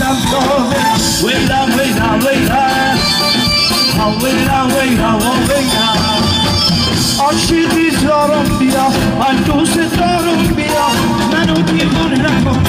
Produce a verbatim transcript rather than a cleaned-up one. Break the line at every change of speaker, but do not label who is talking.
دلم تازه ویلا ویلا ویلا ویلا ویلا ویلا عاشقی زارم بیا من دوست دارم بیا منو دیوونه نکن